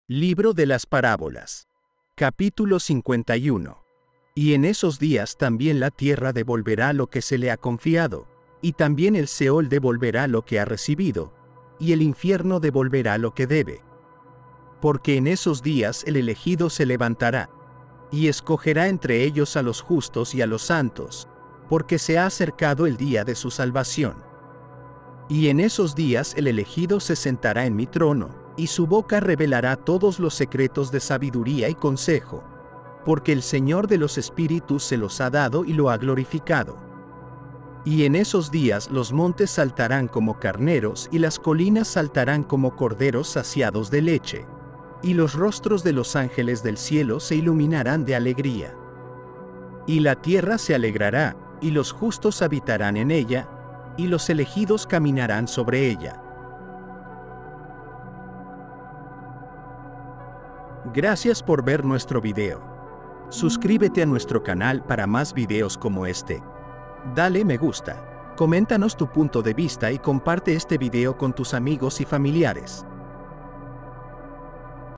Libro de las Parábolas. Capítulo 51. Y en esos días también la tierra devolverá lo que se le ha confiado, y también el Seol devolverá lo que ha recibido, y el infierno devolverá lo que debe. Porque en esos días el elegido se levantará, y escogerá entre ellos a los justos y a los santos, porque se ha acercado el día de su salvación. Y en esos días el elegido se sentará en mi trono, y su boca revelará todos los secretos de sabiduría y consejo, porque el Señor de los espíritus se los ha dado y lo ha glorificado. Y en esos días los montes saltarán como carneros y las colinas saltarán como corderos saciados de leche, y los rostros de los ángeles del cielo se iluminarán de alegría. Y la tierra se alegrará, y los justos habitarán en ella, y los elegidos caminarán sobre ella. Gracias por ver nuestro video. Suscríbete a nuestro canal para más videos como este. Dale me gusta, coméntanos tu punto de vista y comparte este video con tus amigos y familiares.